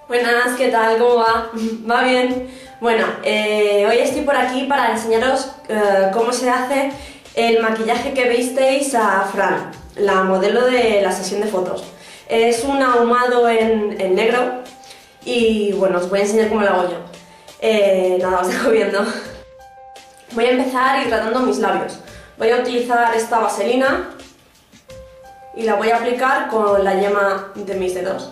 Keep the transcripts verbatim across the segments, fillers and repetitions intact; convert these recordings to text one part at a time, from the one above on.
Buenas, ¿qué tal? ¿Cómo va? ¿Va bien? Bueno, eh, hoy estoy por aquí para enseñaros eh, cómo se hace el maquillaje que visteis a Fran, la modelo de la sesión de fotos. Es un ahumado en, en negro y bueno, os voy a enseñar cómo lo hago yo. Eh, nada, os dejo viendo. Voy a empezar hidratando mis labios. Voy a utilizar esta vaselina y la voy a aplicar con la yema de mis dedos.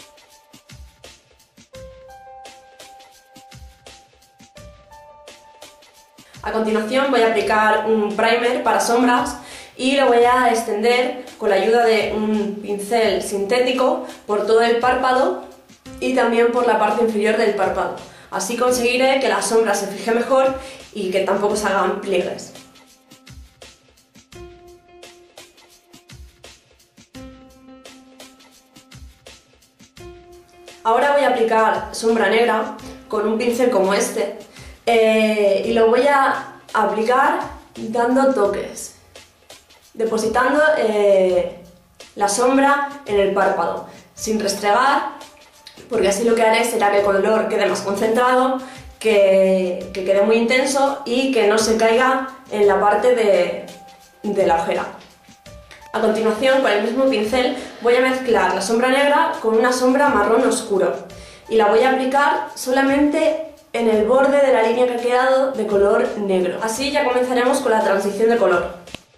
A continuación voy a aplicar un primer para sombras y lo voy a extender con la ayuda de un pincel sintético por todo el párpado y también por la parte inferior del párpado. Así conseguiré que la sombra se fije mejor y que tampoco se hagan pliegues. Ahora voy a aplicar sombra negra con un pincel como este. Eh, y lo voy a aplicar dando toques, depositando eh, la sombra en el párpado, sin restregar, porque así lo que haré será que el color quede más concentrado, que, que quede muy intenso y que no se caiga en la parte de, de la ojera. A continuación, con el mismo pincel, voy a mezclar la sombra negra con una sombra marrón oscuro y la voy a aplicar solamente en el borde de la línea que ha quedado de color negro. Así ya comenzaremos con la transición de color.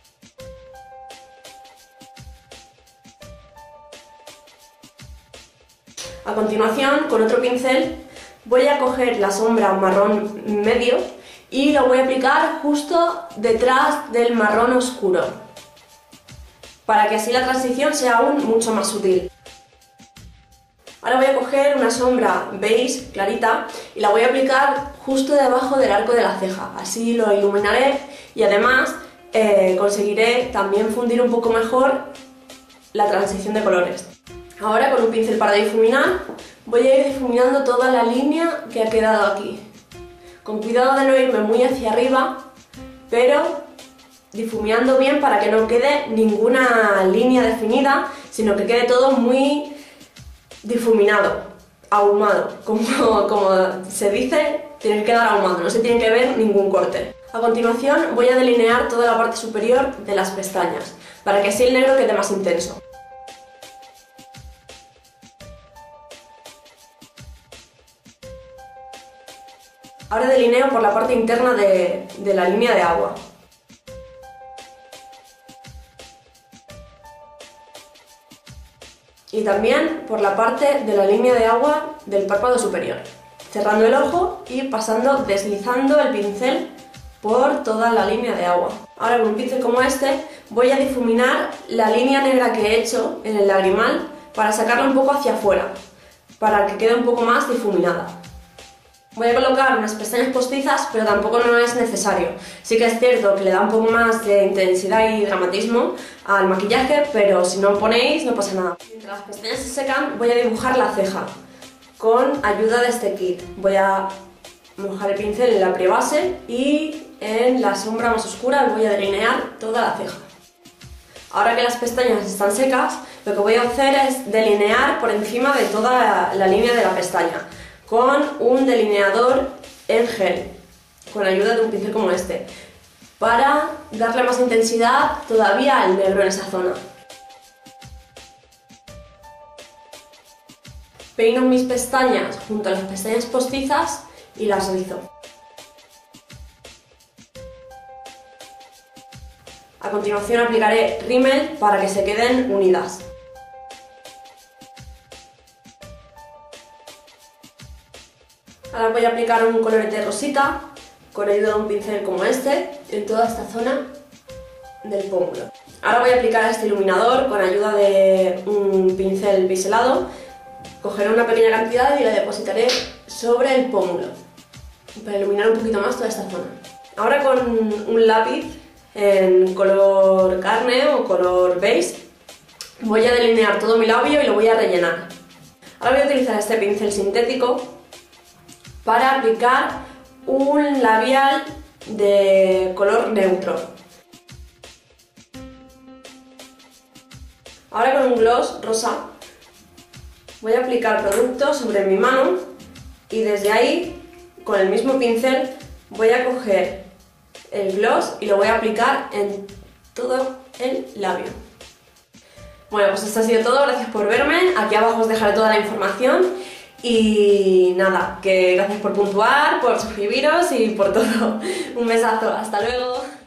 A continuación, con otro pincel, voy a coger la sombra marrón medio y lo voy a aplicar justo detrás del marrón oscuro, para que así la transición sea aún mucho más sutil. Ahora voy a coger una sombra beige clarita y la voy a aplicar justo debajo del arco de la ceja, así lo iluminaré y además eh, conseguiré también fundir un poco mejor la transición de colores. Ahora con un pincel para difuminar voy a ir difuminando toda la línea que ha quedado aquí, con cuidado de no irme muy hacia arriba, pero difuminando bien para que no quede ninguna línea definida, sino que quede todo muy difuminado, ahumado, como, como se dice, tiene que quedar ahumado, no se tiene que ver ningún corte. A continuación voy a delinear toda la parte superior de las pestañas, para que así el negro quede más intenso. Ahora delineo por la parte interna de, de la línea de agua. Y también por la parte de la línea de agua del párpado superior, cerrando el ojo y pasando, deslizando el pincel por toda la línea de agua. Ahora con un pincel como este voy a difuminar la línea negra que he hecho en el lagrimal para sacarla un poco hacia afuera, para que quede un poco más difuminada. Voy a colocar unas pestañas postizas, pero tampoco no es necesario. Sí que es cierto que le da un poco más de intensidad y dramatismo al maquillaje, pero si no ponéis no pasa nada. Mientras las pestañas se secan voy a dibujar la ceja con ayuda de este kit. Voy a mojar el pincel en la prebase y en la sombra más oscura voy a delinear toda la ceja. Ahora que las pestañas están secas, lo que voy a hacer es delinear por encima de toda la, la línea de la pestaña con un delineador en gel, con ayuda de un pincel como este, para darle más intensidad todavía al negro en esa zona. Peino mis pestañas junto a las pestañas postizas y las rizo. A continuación aplicaré rímel para que se queden unidas. Ahora voy a aplicar un colorete rosita con ayuda de un pincel como este en toda esta zona del pómulo. Ahora voy a aplicar este iluminador con ayuda de un pincel biselado. Cogeré una pequeña cantidad y la depositaré sobre el pómulo para iluminar un poquito más toda esta zona. Ahora con un lápiz en color carne o color beige voy a delinear todo mi labio y lo voy a rellenar. Ahora voy a utilizar este pincel sintético para aplicar un labial de color neutro. Ahora con un gloss rosa voy a aplicar producto sobre mi mano y desde ahí, con el mismo pincel, voy a coger el gloss y lo voy a aplicar en todo el labio. Bueno, pues esto ha sido todo, gracias por verme, aquí abajo os dejaré toda la información y nada, que gracias por puntuar, por suscribiros y por todo. Un besazo, hasta luego.